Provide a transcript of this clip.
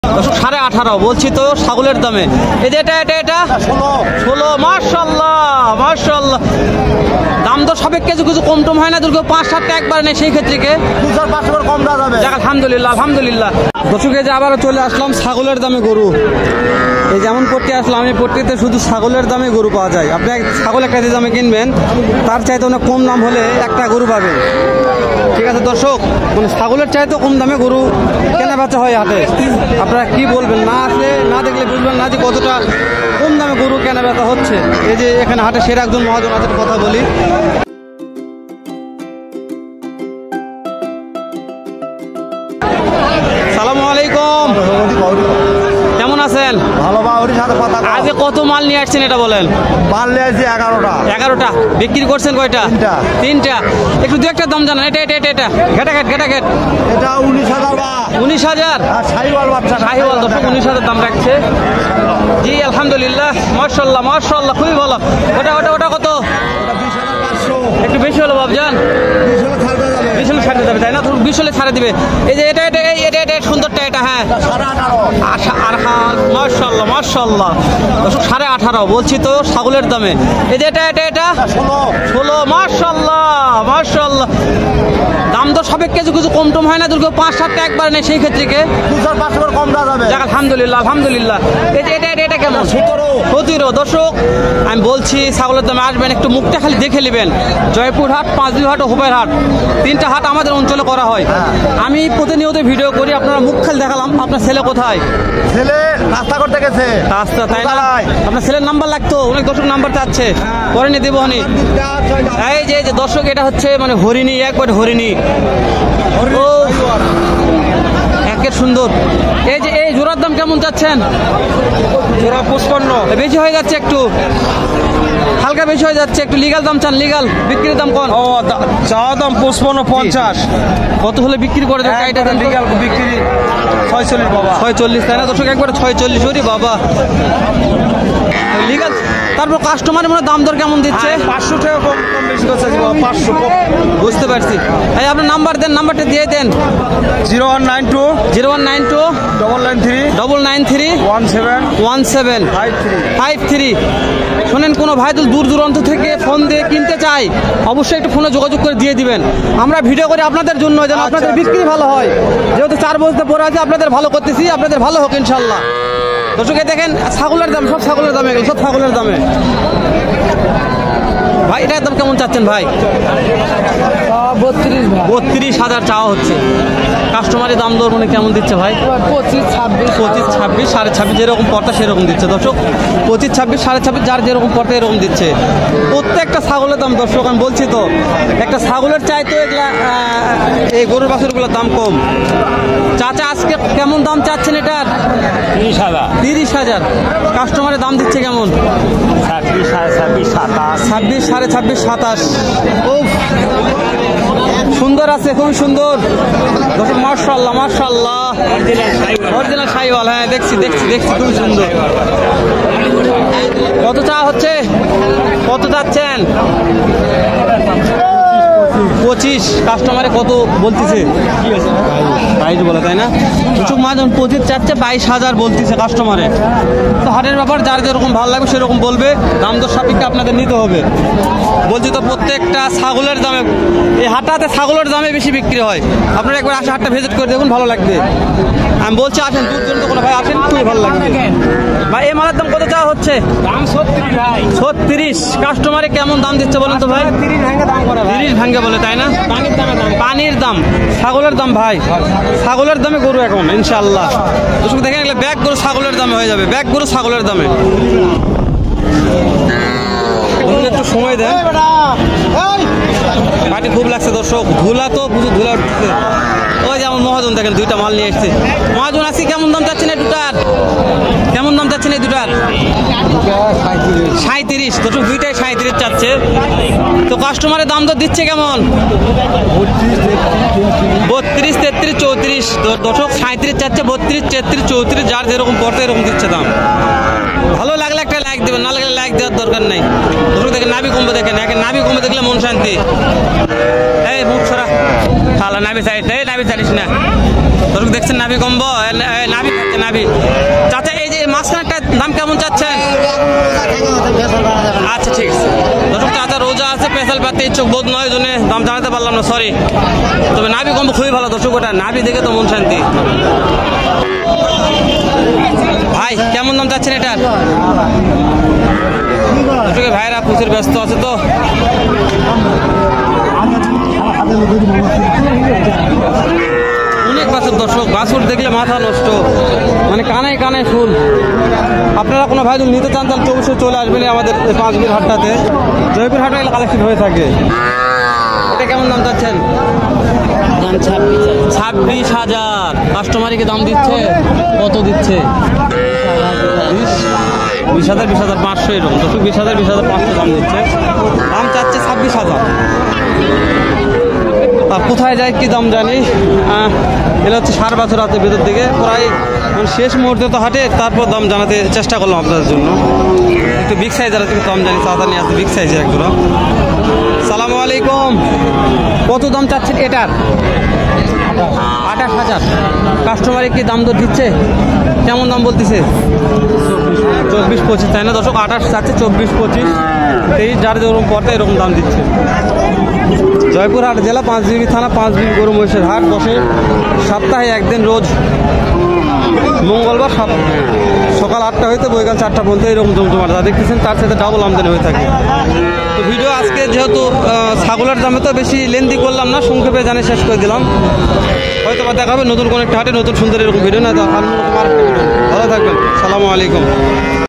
18.5 বলছি তো ছাগলের দামে। এই যে এটা 16। মাশাআল্লাহ মাশাআল্লাহ। দাম দর সাপেক্ষে কিছু কম টম হয় না? দুর্গ 5-7 টাকা একবার নেই, সেই ক্ষেত্রে কে 200-500 কম দেওয়া যাবে। আলহামদুলিল্লাহ আলহামদুলিল্লাহ। দর্শক এই যে আবারও চলে আসলাম ছাগলের দামে গরু। এই যেমন পট্টি আসলাম, এই পট্টিতে শুধু ছাগলের দামে গরু পাওয়া যায়। আপনি ছাগল একটা যে দামে কিনবেন তার চাইতে অনেক কম দাম হলে একটা গরু পাবেন। ঠিক আছে দর্শক, মানে ছাগলের চাইতে কম দামে গরু কেনা বেচা হয় হাটে। আপনারা কি বলবেন? না আসলে না দেখলে বুঝবেন না যে কতটা কম দামে গরু কেনা বেচা হচ্ছে। এই যে এখানে হাটে সেরা একজন মহাজন আছে, কথা বলি। সালামু আলাইকুম, কেমন আছেন? ভালো বা ওর সাথে কথা। আজ কত মাল নিয়ে আসছেন এটা বলেন? মাল নিয়ে আসছি 11টা। 11টা। বিক্রি করছেন কয়টা? 3টা। একটু দু একটা দাম জানান। এটা ঘেটাঘেট এটা 19,000 বা 19,000। আর শাহিওয়াল বাচ্চা শাহিওয়াল দর্শক 19,000 দাম রাখছে। জি আলহামদুলিল্লাহ মাশাআল্লাহ মাশাআল্লাহ, খুবই ভালো। ওটা কত? 20,500। একটু বেশি হলো বাবজান, 20 হলে ছাড়তে যাবে তাই না? 20 হলে ছাড়ে দিবে। এই যে এটা সুন্দরটা, এটা হ্যাঁ 18.5। মাশাআল্লাহ মাশাআল্লাহ দর্শক 18.5 বলছি তো ছাগলের দামে। এই যে এটা 16। মাশাআল্লাহ মাশাআল্লাহ। দাম দর সাপেক্ষে কিছু কম টম হয় না? দুর্গ 5-7 টাকা একবার নেই, সেই ক্ষেত্রে কে 200-500 কম দেওয়া যাবে। আলহামদুলিল্লাহ আলহামদুলিল্লাহ। এই যে এটা কেমন? 17। দর্শক আমি বলছি ছাগলের দামে আসবেন, একটু মুখটা খালি দেখে নেবেন। জয়পুরহাট, পাঁচবিহাট ও হুবাইরহাট 3টা হাট আমাদের অঞ্চলে করা হয়। আমি প্রতিনিয়ত ভিডিও করি, আপনারা মুখ খালি দেখালাম। আপনার ছেলে কোথায়? ছেলে রাস্তা করতে গেছে। রাস্তা, তাই না? আপনার ছেলের নাম্বার লাগতো, অনেক দর্শক নাম্বার চাচ্ছে, পরে নিয়ে দেবো। এই যে দর্শক এটা হচ্ছে মানে হরিণী, একবারে হরিণী। ও একের সুন্দর। এই জোড়ার দাম কেমন চাচ্ছেন? জোড়া 55। বেশি হয়ে যাচ্ছে, একটু হালকা বেশি হয়ে যাচ্ছে। একটু লিগাল দাম চান? লিগাল বিক্রির দাম কোন? ও চাওয়া দাম 55-50। কত হলে বিক্রি করে দেন? লিগাল বিক্রি 46 বাবা। 46 তাই না দর্শক? একবারে 46। ওরে বাবা লিগাল। তারপর কাস্টমারের মনে দাম দর কেমন দিচ্ছে? 500 টাকা কম বেশি করছে 500 কম। বুঝতে পারছি। এই আপনার নাম্বার দেন, নাম্বারটা দিয়ে দেন। 0192 993 1753। শোনেন, কোনো ভাই দূর দূরান্ত থেকে ফোন দিয়ে কিনতে চাই, অবশ্যই একটু ফোনে যোগাযোগ করে দিয়ে দিবেন। আমরা ভিডিও করি আপনাদের জন্য, যেন আপনাদের বিক্রি ভালো হয়। যেহেতু 4 বছর পরে আছে, আপনাদের ভালো করতেছি, আপনাদের ভালো হোক ইনশাল্লাহ। দর্শকে দেখেন ছাগলের দাম, সব ছাগলের দামে গেল, সব ছাগলের দামে। ভাই এটার দাম কেমন চাচ্ছেন ভাই? 32,000 চাওয়া হচ্ছে। কাস্টমারের দাম দর মানে কেমন দিচ্ছে ভাই? 25, 26, 26.5 যেরকম পড়তা সেরকম দিচ্ছে দর্শক। 25, 26, 26.5 যার যেরকম পড়তা এরকম দিচ্ছে। প্রত্যেকটা ছাগলের দাম দর্শক আমি বলছি তো, একটা ছাগলের চাইতো এগুলা এই গরুর বাছুরগুলোর দাম কম। চাচা আজকে কেমন দাম চাচ্ছেন এটার? 30,000। কাস্টমারের দাম দিচ্ছে কেমন? 26, 27, 26, 27। ও সুন্দর আছে, খুবই সুন্দর দর্শক। মাশাআল্লাহ মাশাআল্লাহ, অরিজিনাল শাহিওয়াল। হ্যাঁ দেখছি, খুবই সুন্দর। কত চাওয়া হচ্ছে? কত চাচ্ছেন? 25। কাস্টমারে কত বলতেছে? 22 বলে তাই না? দর্শক মাজন 25 চাচ্ছে, 22,000 বলতেছে কাস্টমারে। তো হাটের ব্যাপার, যার যেরকম ভালো লাগবে সেরকম বলবে। দাম দর সাপেক্ষে আপনাদের নিতে হবে। বলছি তো প্রত্যেকটা ছাগলের দামে, এই হাটটাতে ছাগলের দামে বেশি বিক্রি হয়। আপনারা একবার আসে হাটটা ভিজিট করে দেখুন, ভালো লাগবে। আমি বলছি আসেন, দূর দূরান্ত কোনো ভাই আসেন, খুবই ভালো লাগবে। ভাই এই মালের দাম কত চাওয়া হচ্ছে? দাম 36 ভাই। 36। কাস্টমারে কেমন দাম দিচ্ছে বলেন তো ভাই? 30 ভাঙে দাম করে ভাই। 30 ভাঙে বলে তাই না? পানির দাম, ছাগলের দাম ভাই, ছাগলের দামে গরু এখন ইনশাআল্লাহ। দর্শক দেখেন, এগুলো ব্যাগ গরু ছাগলের দামে হয়ে যাবে, ব্যাগ গরু ছাগলের দামে। একটু সময় দেন, পাটি খুব লাগছে দর্শক। ধুলা তো বুঝু, ধুলা উঠছে। ওই যেমন মহাজন দেখেন 2টা মাল নিয়ে এসছে। মহাজন আছি, কেমন দাম চাচ্ছেন এই দুটার? কেমন দাম চাচ্ছেন এই দুটার? 37। দর্শক 2টাই 37 চাচ্ছে। তো কাস্টমারের দাম দর দিচ্ছে কেমন? 32, 33, 34। দর্শক 37 চাচ্ছে, 32, 33, 34 যার যেরকম পড়তে এরকম দিচ্ছে দাম। ভালো লাগলে একটা লাইক দেবেন, না লাগলে লাইক দেওয়ার দরকার নাই। দর্শক দেখেন নাভি কমবে, দেখেন নাভি কমবে দেখলে মন শান্তি। এই মুখ ছড়া খালা নাভি চাইছে, নাভি চালিস না। দর্শক দেখছেন নাভি কমবো, নাভি চাচ্ছে নাভি। চাচা এই যে মাঝখানটার দাম কেমন চাচ্ছেন? আচ্ছা ঠিক আছে দর্শক, চাচা রোজা আছে, পেশাল পাতে ইচ্ছুক বোধ নয়, জন্য দাম জানাতে পারলাম না, সরি। তবে নাভি কম খুবই ভালো দর্শক, ওটা নাভি দেখে তো মন শান্তি। ভাই কেমন দাম চাচ্ছেন এটার? দর্শক ভাইরা প্রচুর ব্যস্ত আছে তো। অনেক বাছুর দর্শক, বাছুর দেখলে মাথা নষ্ট, মানে কানায় কানায় ফুল। আপনারা কোনো ভাই যদি নিতে চান তাহলে অবশ্যই চলে আসবেন আমাদের পাঁচবির হাটটাতে। জয়পুর হাটে কালেকশন হয়ে থাকে। এটা কেমন দাম চাচ্ছেন? 26,000। কাস্টমারকে দাম দিচ্ছে কত দিচ্ছে? 20,000 20,500 এরকম দর্শক, 20,000 20,500 দাম দিচ্ছে। দাম চাচ্ছে 26,000। আর কোথায় যায় কি দাম জানি। এটা হচ্ছে 4 বছর আছে ভেতর দিকে, প্রায় শেষ মুহূর্তে তো হাটে, তারপর দাম জানাতে চেষ্টা করলাম আপনাদের জন্য। একটু বিগ সাইজের আছে, দাম জানি চাঁদা নিয়ে আছে বিগ সাইজের একগুলো। সালামু আলাইকুম, কত দাম চাচ্ছেন এটার? 28,000। কাস্টমারে কি দাম দর দিচ্ছে? কেমন দাম বলতেছে? 24-25 তাই না দর্শক? 28 চাচ্ছে, 24-25 23, যার যেরকম পড়তে এরকম দাম দিচ্ছে। জয়পুরহাট জেলা, পাঁচবিবি থানা, পাঁচবিবি গরু মহিষের হাট বসে সপ্তাহে একদিন, রোজ মঙ্গলবার সকাল 8টা হইতে বৈকাল 4টা পর্যন্ত এরকম জমজমাট যা দেখতেছেন তার সাথে ডাবল আমদানি হয়ে থাকে। তো ভিডিও আজকে যেহেতু ছাগলের দামে তো বেশি লেন্দি করলাম না, সংক্ষেপে জানে শেষ করে দিলাম। হয়তো বা দেখা হবে নতুন কোনো একটা হাটে নতুন সুন্দর এরকম ভিডিও, না তো আর ভালো থাকবেন। সালামু আলাইকুম।